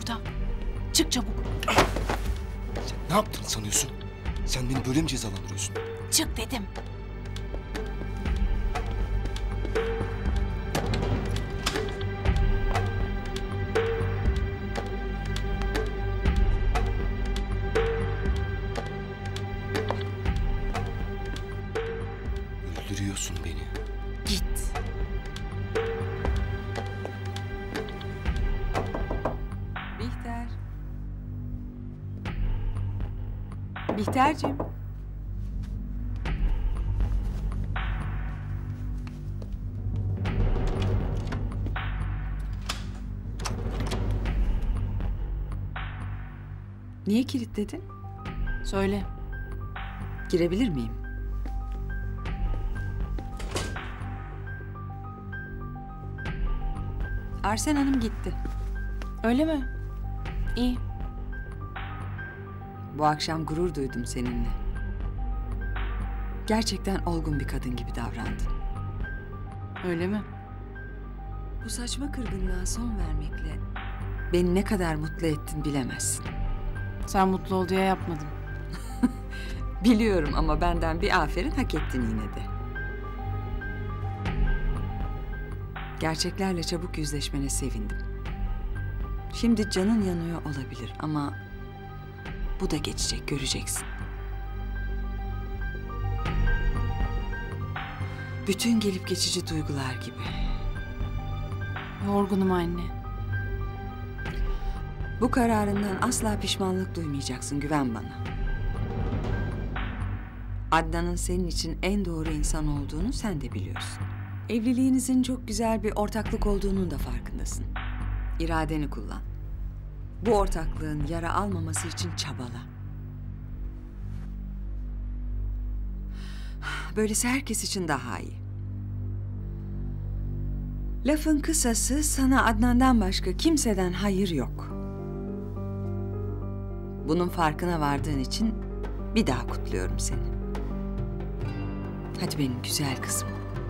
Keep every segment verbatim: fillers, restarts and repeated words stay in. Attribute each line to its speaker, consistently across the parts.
Speaker 1: buradan. Çık çabuk.
Speaker 2: Sen ne yaptığını sanıyorsun? Sen beni böyle mi cezalandırıyorsun?
Speaker 1: Çık dedim.
Speaker 2: Öldürüyorsun beni.
Speaker 1: Git.
Speaker 3: Bihter. Bihterciğim. Niye kilitledin?
Speaker 1: Söyle.
Speaker 3: Girebilir miyim? Arsen Hanım gitti.
Speaker 1: Öyle mi? İyi.
Speaker 3: Bu akşam gurur duydum seninle. Gerçekten olgun bir kadın gibi davrandın.
Speaker 1: Öyle mi?
Speaker 3: Bu saçma kırgınlığa son vermekle beni ne kadar mutlu ettin bilemezsin.
Speaker 1: Sen mutlu ol diye yapmadım.
Speaker 3: Biliyorum ama benden bir aferin hak ettin yine de. Gerçeklerle çabuk yüzleşmene sevindim. Şimdi canın yanıyor olabilir ama bu da geçecek, göreceksin. Bütün gelip geçici duygular gibi.
Speaker 1: Yorgunum anne.
Speaker 3: Bu kararından asla pişmanlık duymayacaksın, güven bana. Adnan'ın senin için en doğru insan olduğunu sen de biliyorsun. Evliliğinizin çok güzel bir ortaklık olduğunun da farkındasın. İradeni kullan. Bu ortaklığın yara almaması için çabala. Böylesi herkes için daha iyi. Lafın kısası, sana Adnan'dan başka kimseden hayır yok. Bunun farkına vardığın için bir daha kutluyorum seni. Hadi benim güzel kızım.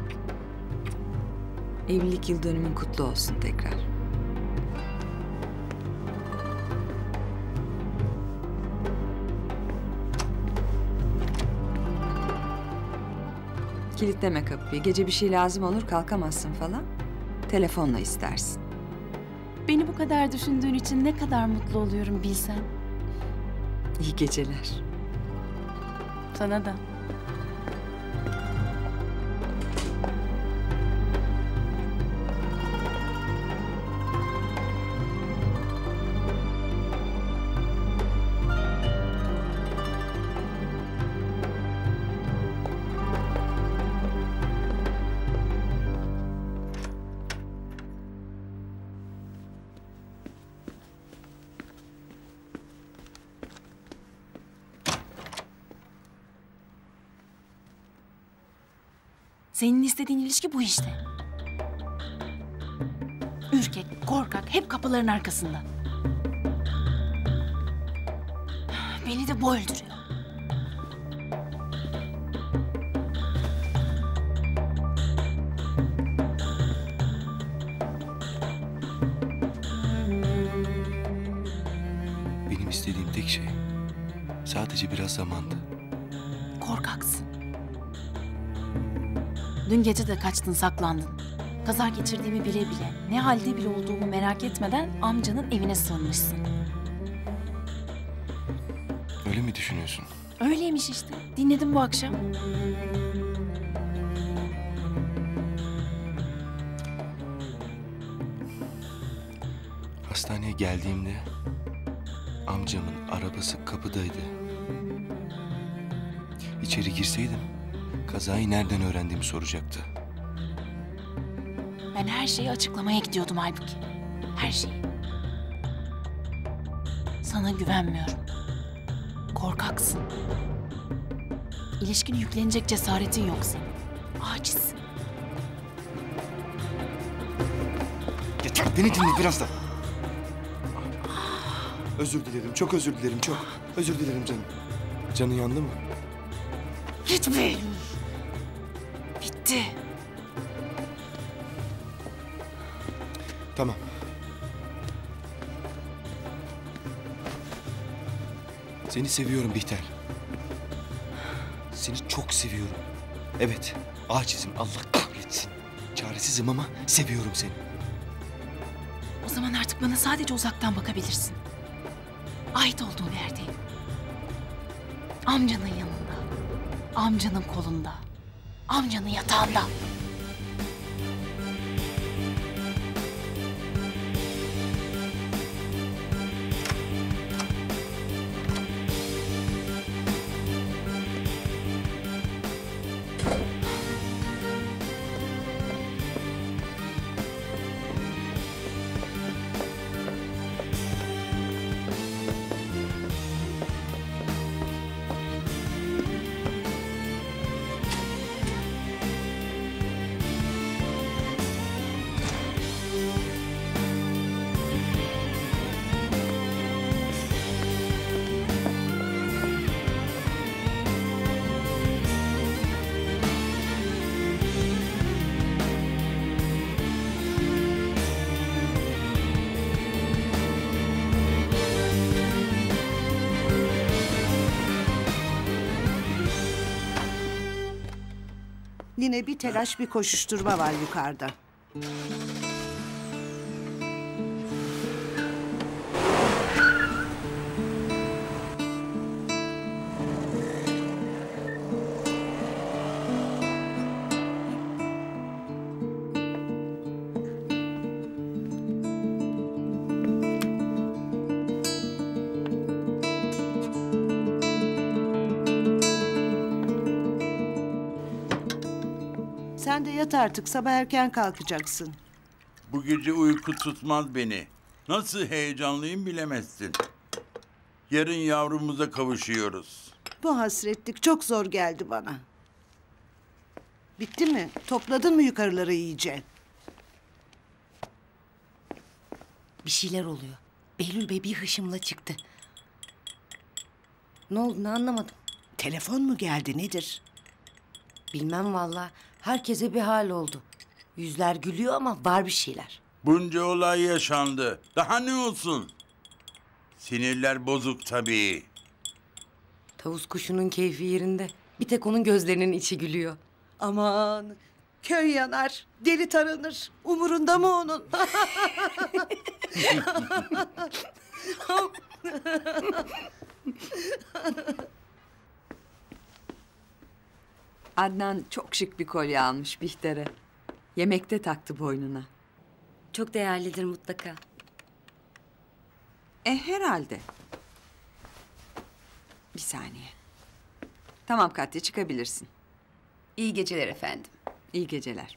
Speaker 3: Evlilik yıl dönümün kutlu olsun tekrar. Kilitleme kapıyı. Gece bir şey lazım olur, kalkamazsın falan. Telefonla istersin.
Speaker 1: Beni bu kadar düşündüğün için ne kadar mutlu oluyorum bilsen.
Speaker 3: İyi geceler.
Speaker 1: Sana da. Senin istediğin ilişki bu işte. Ürkek, korkak, hep kapıların arkasında. Beni de bu öldürüyor.
Speaker 2: Benim istediğim tek şey sadece biraz zamandı.
Speaker 1: Korkaksın. Dün gece de kaçtın, saklandın. Kaza geçirdiğimi bile bile, ne halde bile olduğumu merak etmeden amcanın evine sığınmışsın.
Speaker 2: Öyle mi düşünüyorsun?
Speaker 1: Öyleymiş işte. Dinledim bu akşam.
Speaker 2: Hastaneye geldiğimde amcamın arabası kapıdaydı. İçeri girseydim kazayı nereden öğrendiğimi soracaktı.
Speaker 1: Ben her şeyi açıklamaya gidiyordum halbuki. Her şeyi. Sana güvenmiyorum. Korkaksın. İlişkine yüklenecek cesaretin yok senin. Acizsin.
Speaker 2: Yeter, beni dinle biraz da. Özür dilerim, çok özür dilerim, çok. Özür dilerim canım. Canın yandı mı?
Speaker 1: Gitme. Bitti.
Speaker 2: Tamam. Seni seviyorum Bihter. Seni çok seviyorum. Evet, acizim, Allah kahretsin. Çaresizim ama seviyorum seni.
Speaker 1: O zaman artık bana sadece uzaktan bakabilirsin. Ait olduğun yerdeyim. Amcanın yanında. Amcanın kolunda. Amcanın yatağında.
Speaker 4: Yine bir telaş, bir koşuşturma var yukarıda. Sen de yat artık, sabah erken kalkacaksın.
Speaker 5: Bu gece uyku tutmaz beni. Nasıl heyecanlıyım bilemezsin. Yarın yavrumuza kavuşuyoruz.
Speaker 4: Bu hasretlik çok zor geldi bana. Bitti mi? Topladın mı yukarıları iyice?
Speaker 6: Bir şeyler oluyor. Behlül Bey bir hışımla çıktı. Ne oldu, ne anlamadım.
Speaker 4: Telefon mu geldi, nedir?
Speaker 6: Bilmem vallahi. Herkese bir hal oldu. Yüzler gülüyor ama var bir şeyler.
Speaker 5: Bunca olay yaşandı. Daha ne olsun? Sinirler bozuk tabii.
Speaker 6: Tavus kuşunun keyfi yerinde. Bir tek onun gözlerinin içi gülüyor.
Speaker 4: Aman, köy yanar, deli taranır. Umurunda mı onun?
Speaker 3: Adnan çok şık bir kolye almış Bihter'e. Yemekte taktı boynuna.
Speaker 6: Çok değerlidir mutlaka.
Speaker 3: E herhalde. Bir saniye. Tamam Katya, çıkabilirsin.
Speaker 6: İyi geceler efendim.
Speaker 3: İyi geceler.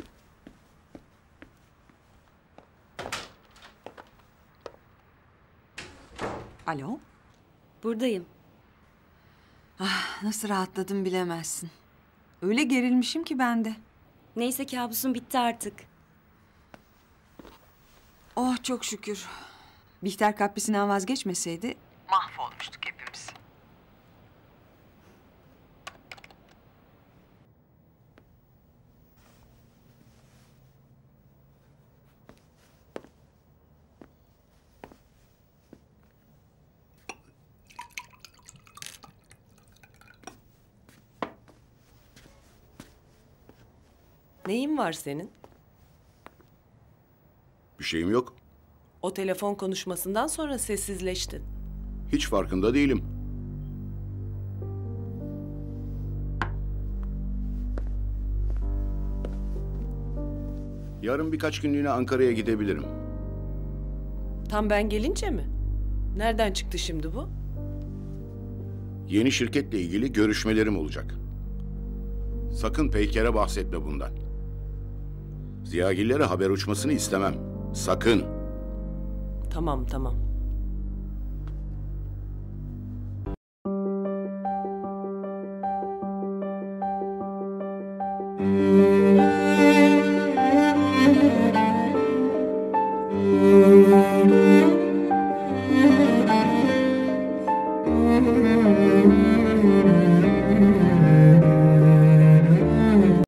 Speaker 3: Alo?
Speaker 6: Buradayım.
Speaker 3: Ah, nasıl rahatladım bilemezsin. Öyle gerilmişim ki ben de.
Speaker 6: Neyse kabusun bitti artık.
Speaker 3: Oh çok şükür. Bihter kaprisine vazgeçmeseydi mahvolmuştuk hepimiz.
Speaker 7: Neyin var senin?
Speaker 8: Bir şeyim yok.
Speaker 7: O telefon konuşmasından sonra sessizleştin.
Speaker 8: Hiç farkında değilim. Yarın birkaç günlüğüne Ankara'ya gidebilirim.
Speaker 7: Tam ben gelince mi? Nereden çıktı şimdi bu?
Speaker 8: Yeni şirketle ilgili görüşmelerim olacak. Sakın Peyker'e bahsetme bundan. Ziyagillere haber uçmasını istemem. Sakın.
Speaker 7: Tamam tamam.
Speaker 8: Müzik